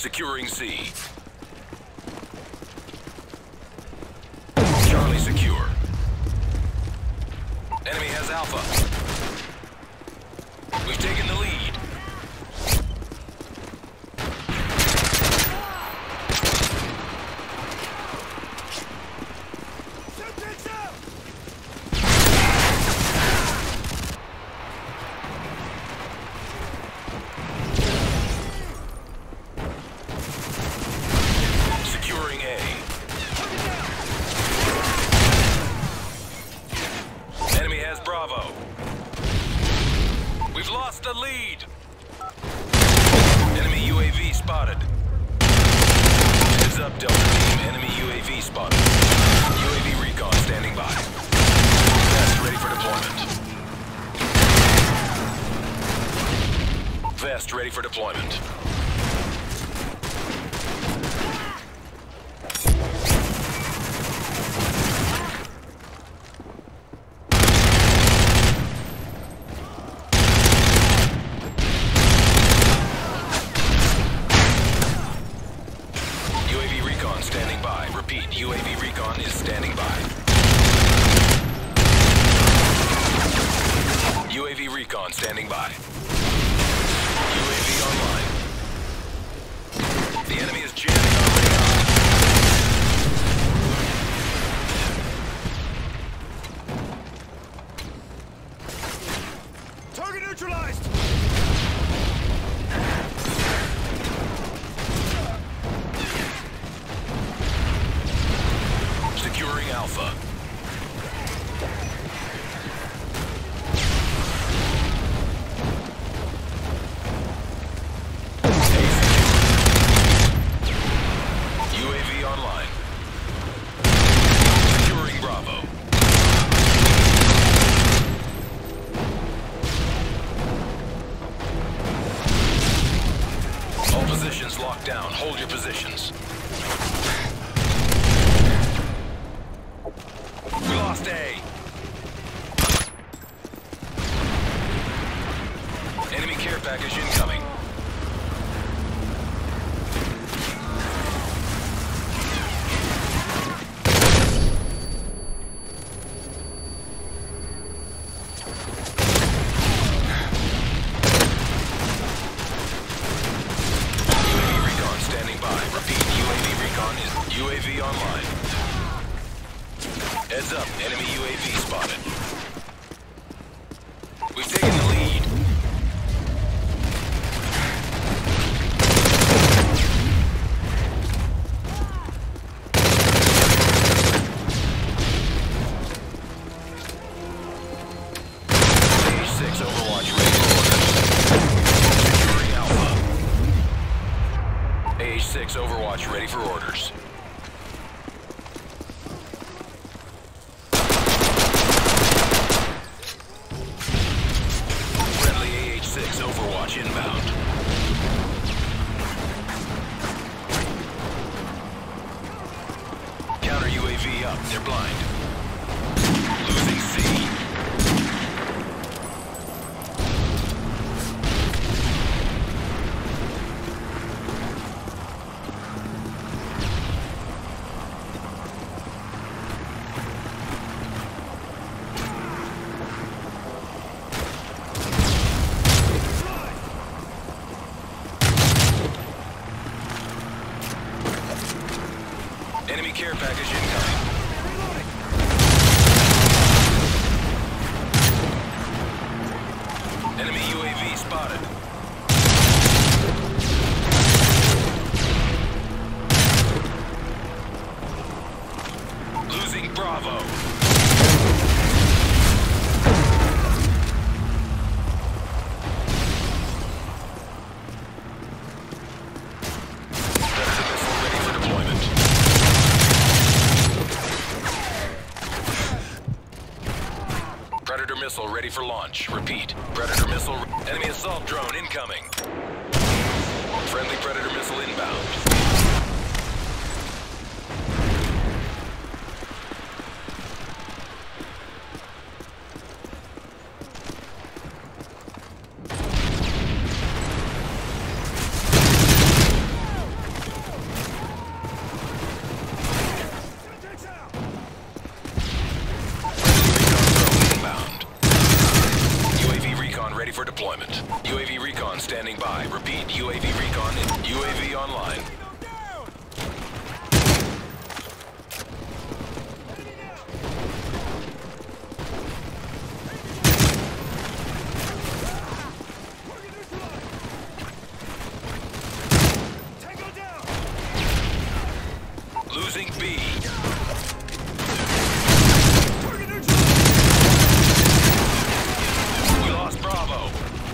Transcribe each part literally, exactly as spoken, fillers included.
Securing C. Charlie secure. Enemy has Alpha. We've taken the lead. Bravo. We've lost the lead. Enemy U A V spotted. Heads up, Delta Team. Enemy U A V spotted. U A V recon standing by. Vest ready for deployment. Vest ready for deployment. Standing by. Repeat, U A V recon is standing by. U A V recon standing by. U A V online. The enemy is jamming our radar. Target neutralized! Securing Alpha. U A V online. Securing Bravo. All positions locked down. Hold your positions. We lost A. Enemy care package incoming. U A V recon standing by. Repeat, U A V recon is U A V online. Heads up, enemy U A V spotted. We've taken the lead. A six Overwatch ready for orders. Securing Alpha. A six Overwatch ready for orders. Overwatch inbound. Counter U A V up. They're blind. Losing C. Enemy care package incoming. Enemy U A V spotted. Losing Bravo. Predator missile ready for launch. Repeat. Predator missile. Enemy assault drone incoming. Friendly Predator missile inbound. standing by. Repeat, U A V recon in U A V online. Losing B. We lost Bravo.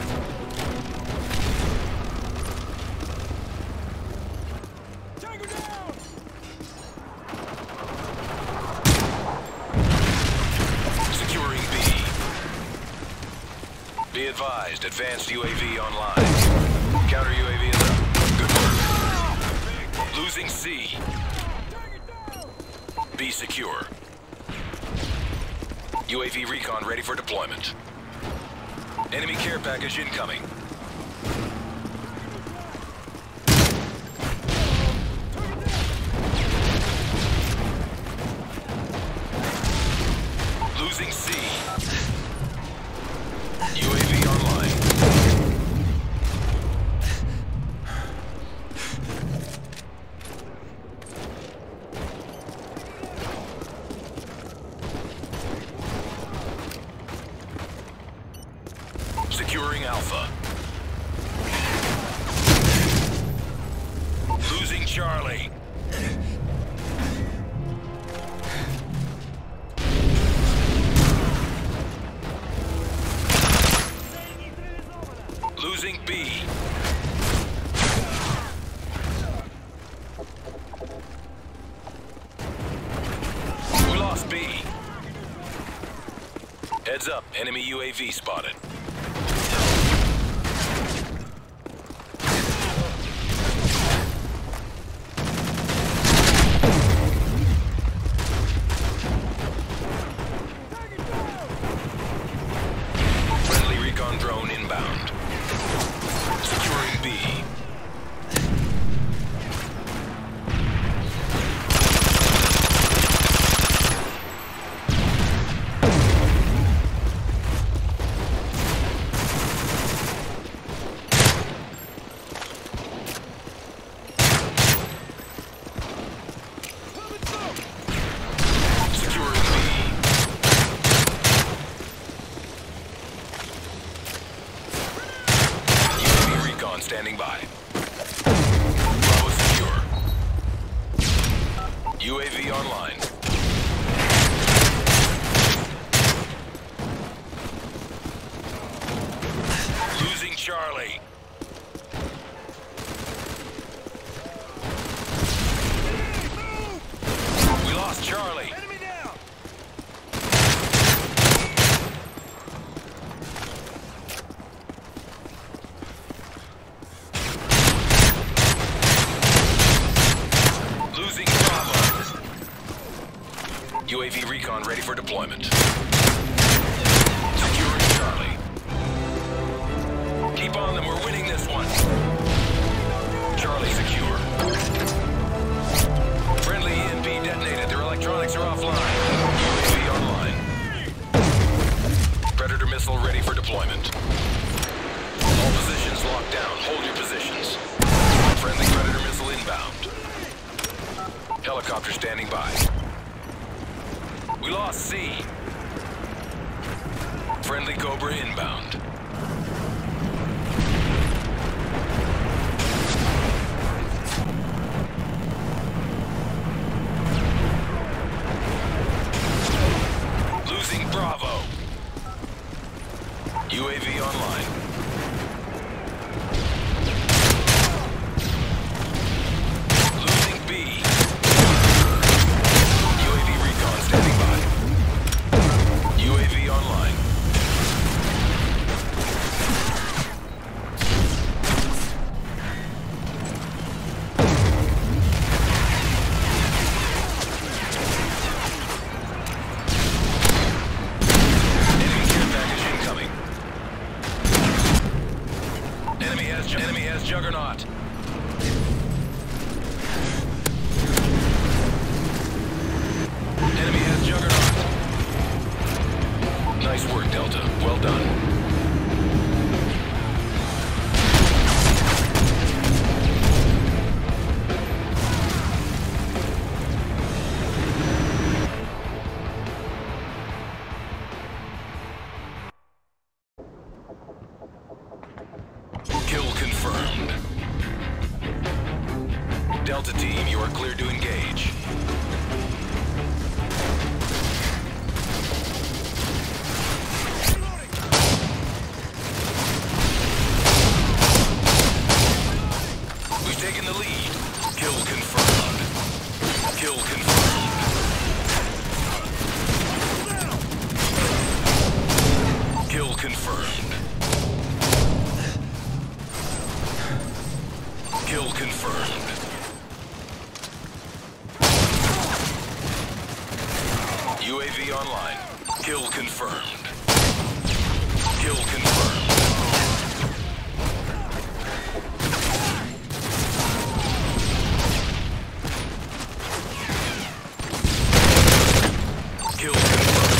Securing B. Be advised, advanced U A V online. Counter U A V is up. Good work. Losing C. B secure. U A V recon ready for deployment. Enemy care package incoming. Losing C. U A V online. Securing Alpha. Losing Charlie. Losing B. We lost B. Heads up, enemy U A V spotted. Drone inbound. Securing B. Securing B. Standing by. Bravo secure. U A V online. Losing Charlie. We lost Charlie. Enemy down. Losing Bravo. U A V recon ready for deployment. Securing Charlie. Keep on them, we're winning this one. Charlie secure. Friendly E M P detonated, their electronics are offline. U A V online. Predator missile ready for deployment. All positions locked down, hold your positions. Friendly Predator missile inbound. Helicopter standing by. We lost C. Friendly Cobra inbound. Losing Bravo. U A V online. Losing B. U A V recon standing by. U A V online. Enemy care package incoming. Enemy has, enemy has Juggernaut. Enemy has Juggernaut. Nice work, Delta. Well done. Delta team, you are cleared to engage. We've taken the lead. Kill confirmed. Kill confirmed. Kill confirmed. Kill confirmed. U A V online. Kill confirmed. Kill confirmed. Kill confirmed.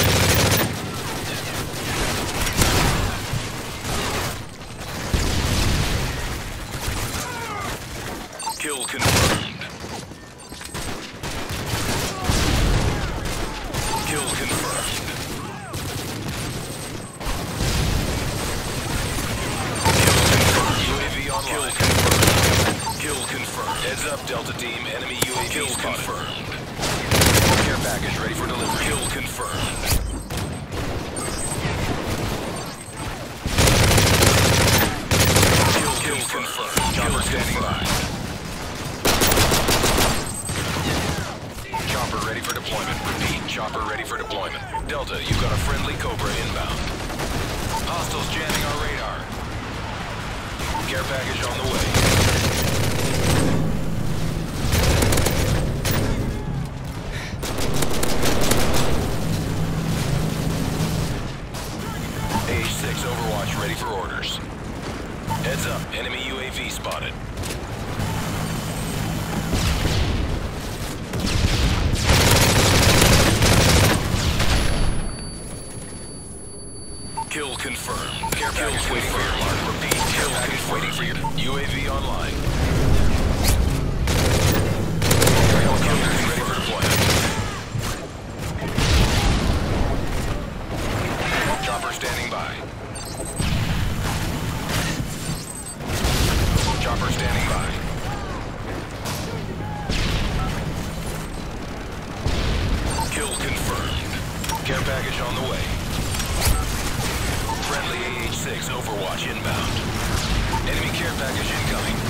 Kill confirmed. Kill confirmed. U A V online. Kill confirmed. Kill confirmed. Heads up, Delta team. Enemy U A V Kill confirmed. Care package ready for delivery. Kill confirmed. Kill, kill confirmed. Chopper standing by. Chopper ready for deployment. Repeat, chopper ready for deployment. Delta, you've got a friendly Cobra inbound. Hostiles jamming our radar. Care package on the way. A six Overwatch ready for orders. Heads up, enemy U A V spotted. Kill confirmed. Care package waiting for your mark. Repeat, kill package waiting for your U A V online. Helicopter ready for deployment. Chopper standing by. Chopper standing by. Kill confirmed. Care package on the way. Friendly A H six Overwatch inbound. Enemy care package incoming.